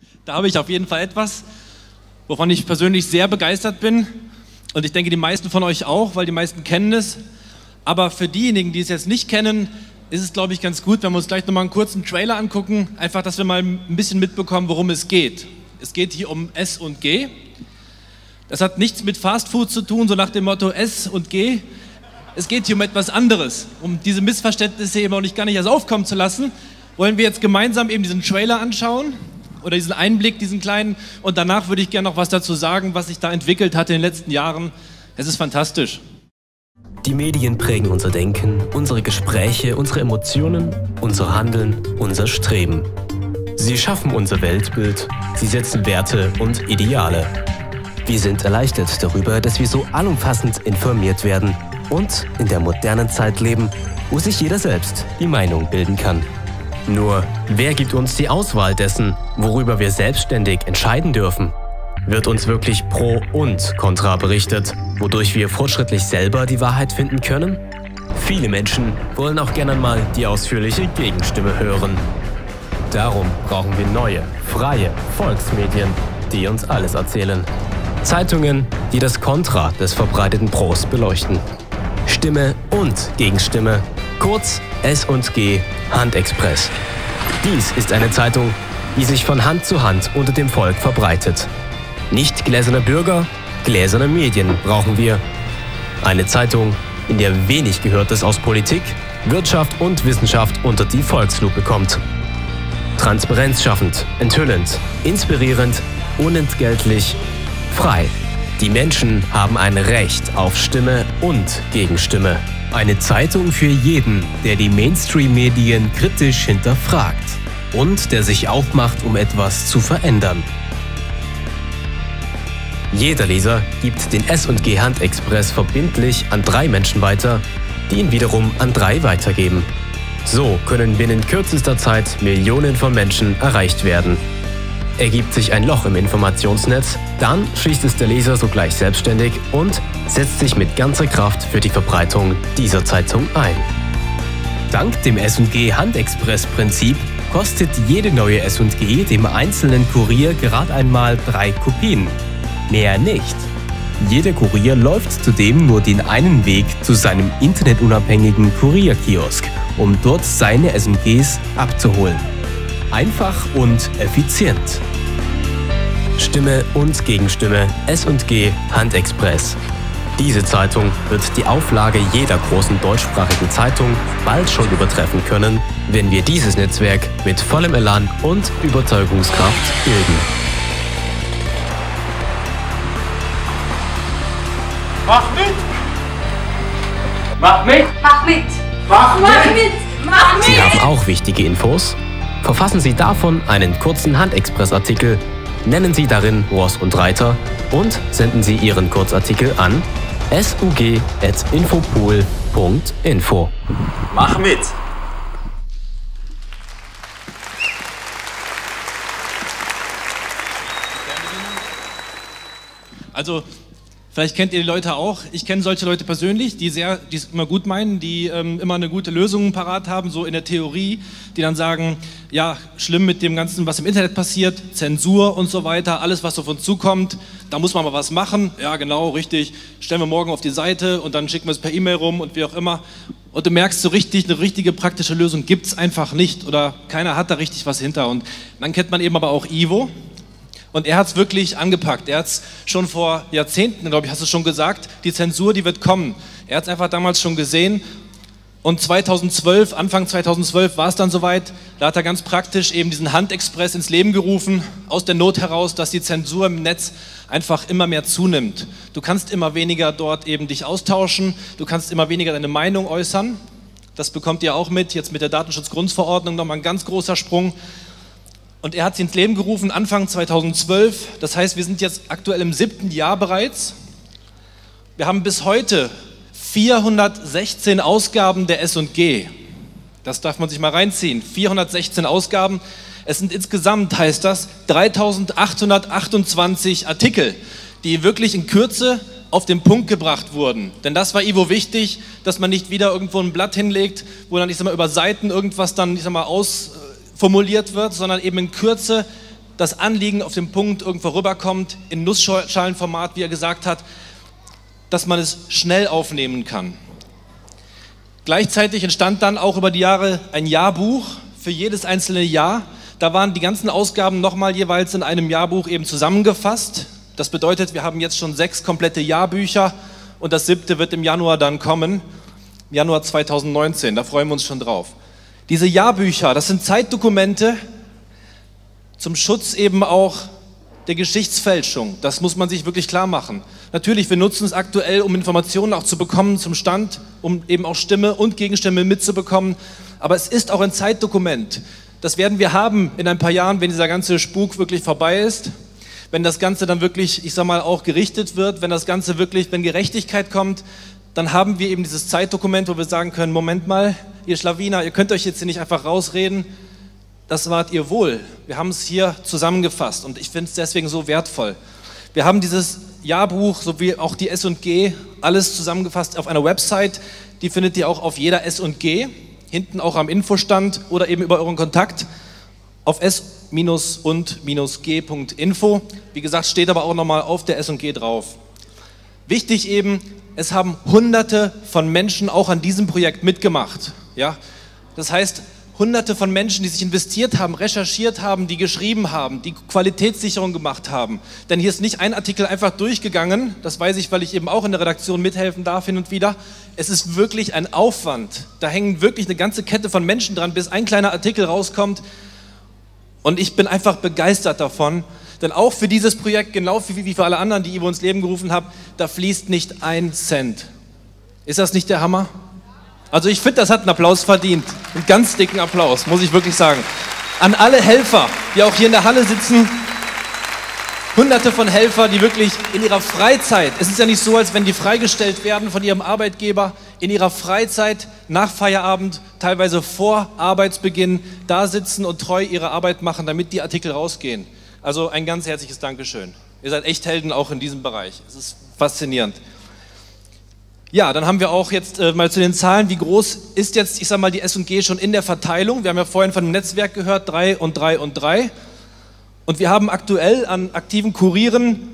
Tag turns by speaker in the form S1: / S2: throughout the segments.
S1: Da habe ich auf jeden Fall etwas, wovon ich persönlich sehr begeistert bin. Und ich denke, die meisten von euch auch, weil die meisten kennen es. Aber für diejenigen, die es jetzt nicht kennen, ist es, glaube ich, ganz gut, wenn wir uns gleich nochmal einen kurzen Trailer angucken. Einfach, dass wir mal ein bisschen mitbekommen, worum es geht. Es geht hier um S&G. Das hat nichts mit Fastfood zu tun, so nach dem Motto S&G. Es geht hier um etwas anderes. Um diese Missverständnisse eben auch gar nicht erst aufkommen zu lassen, wollen wir jetzt gemeinsam eben diesen Trailer anschauen. Oder diesen Einblick, diesen kleinen. Und danach würde ich gerne noch was dazu sagen, was sich da entwickelt hat in den letzten Jahren. Es ist fantastisch.
S2: Die Medien prägen unser Denken, unsere Gespräche, unsere Emotionen, unser Handeln, unser Streben. Sie schaffen unser Weltbild, sie setzen Werte und Ideale. Wir sind erleichtert darüber, dass wir so allumfassend informiert werden und in der modernen Zeit leben, wo sich jeder selbst die Meinung bilden kann. Nur, wer gibt uns die Auswahl dessen, worüber wir selbstständig entscheiden dürfen? Wird uns wirklich pro und contra berichtet, wodurch wir fortschrittlich selber die Wahrheit finden können? Viele Menschen wollen auch gerne mal die ausführliche Gegenstimme hören. Darum brauchen wir neue, freie Volksmedien, die uns alles erzählen. Zeitungen, die das Kontra des verbreiteten Pros beleuchten. Stimme und Gegenstimme, kurz S&G Handexpress. Dies ist eine Zeitung, die sich von Hand zu Hand unter dem Volk verbreitet. Nicht gläserne Bürger, gläserne Medien brauchen wir. Eine Zeitung, in der wenig Gehörtes aus Politik, Wirtschaft und Wissenschaft unter die Volkslupe kommt. Transparenz schaffend, enthüllend, inspirierend, unentgeltlich, frei. Die Menschen haben ein Recht auf Stimme und Gegenstimme. Eine Zeitung für jeden, der die Mainstream-Medien kritisch hinterfragt und der sich aufmacht, um etwas zu verändern. Jeder Leser gibt den S&G Handexpress verbindlich an 3 Menschen weiter, die ihn wiederum an 3 weitergeben. So können binnen kürzester Zeit Millionen von Menschen erreicht werden. Ergibt sich ein Loch im Informationsnetz, dann schließt es der Leser sogleich selbstständig und setzt sich mit ganzer Kraft für die Verbreitung dieser Zeitung ein. Dank dem S&G Handexpress-Prinzip kostet jede neue S&G dem einzelnen Kurier gerade einmal 3 Kopien. Mehr nicht. Jeder Kurier läuft zudem nur den einen Weg zu seinem internetunabhängigen Kurierkiosk, um dort seine S&Gs abzuholen. Einfach und effizient. Stimme und Gegenstimme, S&G Handexpress. Diese Zeitung wird die Auflage jeder großen deutschsprachigen Zeitung bald schon übertreffen können, wenn wir dieses Netzwerk mit vollem Elan und Überzeugungskraft bilden.
S3: Mach mit! Mach mit!
S4: Mach mit!
S3: Mach mit!
S4: Mach mit! Mach mit!
S2: Sie haben auch wichtige Infos? Verfassen Sie davon einen kurzen Handexpress-Artikel, nennen Sie darin Ross und Reiter und senden Sie Ihren Kurzartikel an sug@infopol.info.
S3: Mach mit!
S1: Also, vielleicht kennt ihr die Leute auch. Ich kenne solche Leute persönlich, die es immer gut meinen, die immer eine gute Lösung parat haben, so in der Theorie, die dann sagen, ja, schlimm mit dem Ganzen, was im Internet passiert, Zensur und so weiter, alles, was auf uns zukommt, da muss man mal was machen. Ja, genau, richtig, stellen wir morgen auf die Seite und dann schicken wir es per E-Mail rum und wie auch immer. Und du merkst so richtig, eine richtige praktische Lösung gibt es einfach nicht oder keiner hat da richtig was hinter. Und dann kennt man eben aber auch Ivo. Und er hat es wirklich angepackt. Er hat es schon vor Jahrzehnten, glaube ich, hast du schon gesagt, die Zensur, die wird kommen. Er hat es einfach damals schon gesehen. Und 2012, Anfang 2012 war es dann soweit, da hat er ganz praktisch eben diesen Handexpress ins Leben gerufen, aus der Not heraus, dass die Zensur im Netz einfach immer mehr zunimmt. Du kannst immer weniger dort eben dich austauschen, du kannst immer weniger deine Meinung äußern. Das bekommt ihr auch mit, jetzt mit der Datenschutzgrundverordnung nochmal ein ganz großer Sprung. Und er hat sie ins Leben gerufen Anfang 2012, das heißt, wir sind jetzt aktuell im 7. Jahr bereits. Wir haben bis heute 416 Ausgaben der S&G. Das darf man sich mal reinziehen, 416 Ausgaben. Es sind insgesamt, heißt das, 3828 Artikel, die wirklich in Kürze auf den Punkt gebracht wurden. Denn das war Ivo wichtig, dass man nicht wieder irgendwo ein Blatt hinlegt, wo dann, über Seiten irgendwas dann, ausformuliert wird, sondern eben in Kürze das Anliegen auf den Punkt irgendwo rüberkommt, in Nussschalenformat, wie er gesagt hat, dass man es schnell aufnehmen kann. Gleichzeitig entstand dann auch über die Jahre ein Jahrbuch für jedes einzelne Jahr. Da waren die ganzen Ausgaben nochmal jeweils in einem Jahrbuch eben zusammengefasst. Das bedeutet, wir haben jetzt schon 6 komplette Jahrbücher und das 7. wird im Januar dann kommen, Januar 2019, da freuen wir uns schon drauf. Diese Jahrbücher, das sind Zeitdokumente zum Schutz eben auch der Geschichtsfälschung. Das muss man sich wirklich klar machen. Natürlich, wir nutzen es aktuell, um Informationen auch zu bekommen zum Stand, um eben auch Stimme und Gegenstimme mitzubekommen. Aber es ist auch ein Zeitdokument. Das werden wir haben in ein paar Jahren, wenn dieser ganze Spuk wirklich vorbei ist. Wenn das Ganze dann wirklich, ich sag mal, auch gerichtet wird, wenn das Ganze wirklich, wenn Gerechtigkeit kommt, dann haben wir eben dieses Zeitdokument, wo wir sagen können, Moment mal, ihr Schlawiner, ihr könnt euch jetzt hier nicht einfach rausreden, das wart ihr wohl. Wir haben es hier zusammengefasst und ich finde es deswegen so wertvoll. Wir haben dieses Jahrbuch sowie auch die S&G, alles zusammengefasst auf einer Website, die findet ihr auch auf jeder S&G, hinten auch am Infostand oder eben über euren Kontakt auf s-und-g.info. Wie gesagt, steht aber auch nochmal auf der S&G drauf. Wichtig eben, es haben Hunderte von Menschen auch an diesem Projekt mitgemacht. Ja? Das heißt, Hunderte von Menschen, die sich investiert haben, recherchiert haben, die geschrieben haben, die Qualitätssicherung gemacht haben. Denn hier ist nicht ein Artikel einfach durchgegangen, das weiß ich, weil ich eben auch in der Redaktion mithelfen darf hin und wieder. Es ist wirklich ein Aufwand. Da hängen wirklich eine ganze Kette von Menschen dran, bis ein kleiner Artikel rauskommt. Und ich bin einfach begeistert davon, denn auch für dieses Projekt, genau wie für alle anderen, die Ivo ins Leben gerufen haben, da fließt nicht ein Cent. Ist das nicht der Hammer? Also ich finde, das hat einen Applaus verdient. Einen ganz dicken Applaus, muss ich wirklich sagen. An alle Helfer, die auch hier in der Halle sitzen. Hunderte von Helfer, die wirklich in ihrer Freizeit, es ist ja nicht so, als wenn die freigestellt werden von ihrem Arbeitgeber, in ihrer Freizeit, nach Feierabend, teilweise vor Arbeitsbeginn, da sitzen und treu ihre Arbeit machen, damit die Artikel rausgehen. Also ein ganz herzliches Dankeschön. Ihr seid echt Helden auch in diesem Bereich. Es ist faszinierend. Ja, dann haben wir auch jetzt mal zu den Zahlen, wie groß ist jetzt, ich sag mal, die S&G schon in der Verteilung. Wir haben ja vorhin von dem Netzwerk gehört, 3 und 3 und 3. Und wir haben aktuell an aktiven Kurieren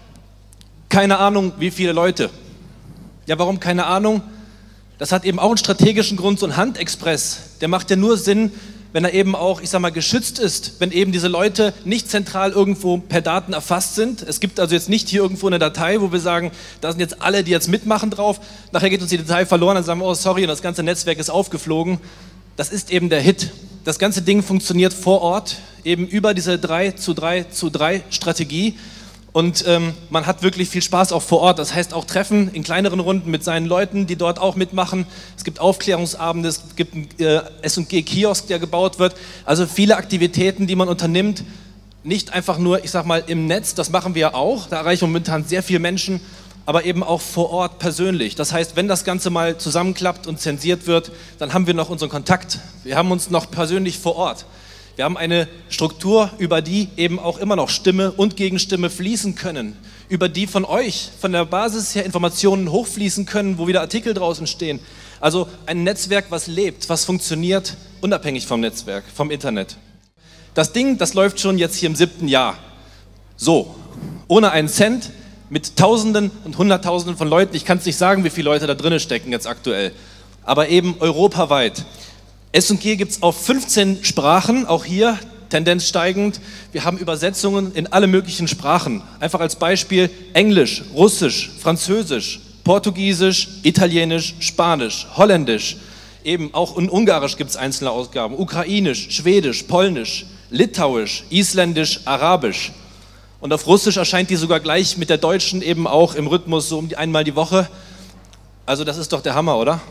S1: keine Ahnung, wie viele Leute. Ja, warum keine Ahnung? Das hat eben auch einen strategischen Grund, so ein Handexpress, der macht ja nur Sinn, wenn er eben auch, ich sag mal, geschützt ist, wenn eben diese Leute nicht zentral irgendwo per Daten erfasst sind. Es gibt also jetzt nicht hier irgendwo eine Datei, wo wir sagen, da sind jetzt alle, die jetzt mitmachen drauf, nachher geht uns die Datei verloren, dann sagen wir, oh sorry, und das ganze Netzwerk ist aufgeflogen. Das ist eben der Hit. Das ganze Ding funktioniert vor Ort, eben über diese 3:3:3 Strategie. Und man hat wirklich viel Spaß auch vor Ort. Das heißt auch Treffen in kleineren Runden mit seinen Leuten, die dort auch mitmachen. Es gibt Aufklärungsabende, es gibt einen S&G-Kiosk, der gebaut wird. Also viele Aktivitäten, die man unternimmt. Nicht einfach nur, ich sag mal, im Netz, das machen wir auch. Da erreichen wir momentan sehr viele Menschen, aber eben auch vor Ort persönlich. Das heißt, wenn das Ganze mal zusammenklappt und zensiert wird, dann haben wir noch unseren Kontakt. Wir haben uns noch persönlich vor Ort. Wir haben eine Struktur, über die eben auch immer noch Stimme und Gegenstimme fließen können, über die von euch, von der Basis her Informationen hochfließen können, wo wieder Artikel draußen stehen. Also ein Netzwerk, was lebt, was funktioniert, unabhängig vom Netzwerk, vom Internet. Das Ding, das läuft schon jetzt hier im 7. Jahr. So, ohne einen Cent, mit Tausenden und Hunderttausenden von Leuten. Ich kann es nicht sagen, wie viele Leute da drinnen stecken jetzt aktuell, aber eben europaweit. S&G gibt es auf 15 Sprachen, auch hier Tendenz steigend. Wir haben Übersetzungen in alle möglichen Sprachen. Einfach als Beispiel Englisch, Russisch, Französisch, Portugiesisch, Italienisch, Spanisch, Holländisch. Eben auch in Ungarisch gibt es einzelne Ausgaben. Ukrainisch, Schwedisch, Polnisch, Litauisch, Isländisch, Arabisch. Und auf Russisch erscheint die sogar gleich mit der deutschen eben auch im Rhythmus so einmal die Woche. Also das ist doch der Hammer, oder?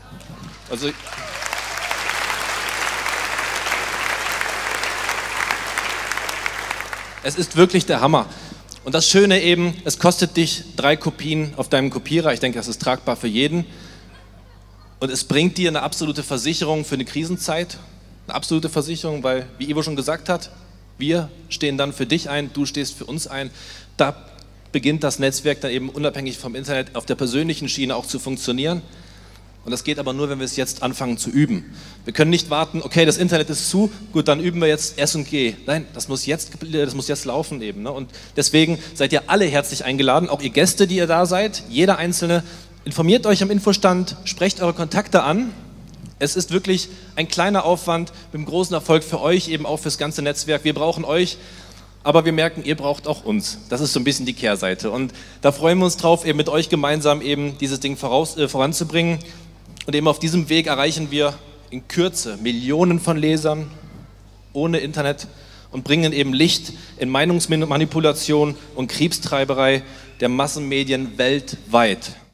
S1: Also es ist wirklich der Hammer. Und das Schöne eben, es kostet dich 3 Kopien auf deinem Kopierer. Ich denke, das ist tragbar für jeden. Und es bringt dir eine absolute Versicherung für eine Krisenzeit. Eine absolute Versicherung, weil, wie Ivo schon gesagt hat, wir stehen dann für dich ein, du stehst für uns ein. Da beginnt das Netzwerk dann eben unabhängig vom Internet auf der persönlichen Schiene auch zu funktionieren. Und das geht aber nur, wenn wir es jetzt anfangen zu üben. Wir können nicht warten, okay, das Internet ist zu, gut, dann üben wir jetzt S&G. Nein, das muss jetzt laufen eben. Ne? Und deswegen seid ihr alle herzlich eingeladen, auch ihr Gäste, die ihr da seid, jeder Einzelne. Informiert euch am Infostand, sprecht eure Kontakte an. Es ist wirklich ein kleiner Aufwand mit einem großen Erfolg für euch, eben auch fürs ganze Netzwerk. Wir brauchen euch, aber wir merken, ihr braucht auch uns. Das ist so ein bisschen die Kehrseite. Und da freuen wir uns drauf, eben mit euch gemeinsam eben dieses Ding voranzubringen. Und eben auf diesem Weg erreichen wir in Kürze Millionen von Lesern ohne Internet und bringen eben Licht in Meinungsmanipulation und Kriegstreiberei der Massenmedien weltweit.